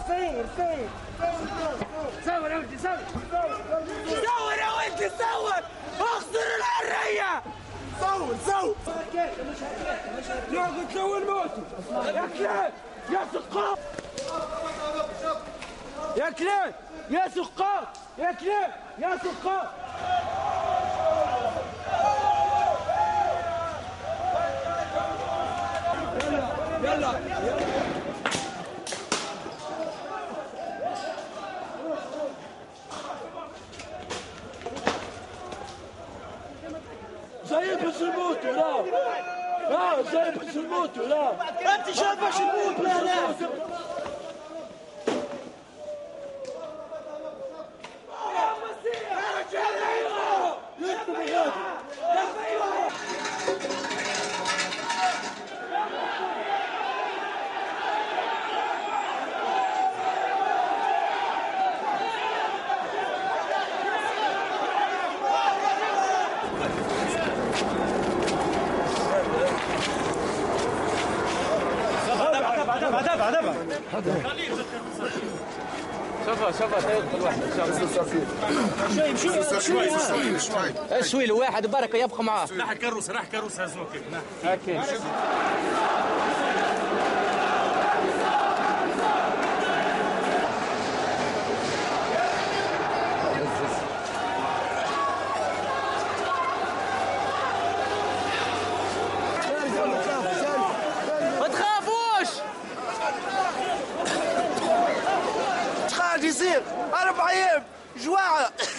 صور يا ولدي صور يا ولدي صور اخسر الحريه صور لا قلت له الموت يا كلاب يا سقاط يا كلاب يا سقاط يا كلاب يا سقاط يلا جايب باش نموتوا لا جايب باش نموتوا لا انت جايب باش نموتوا لا شوف شوي الواحد بركه يبقى معاه راح كروس هزوك هكا يصير 4 أيام جواعة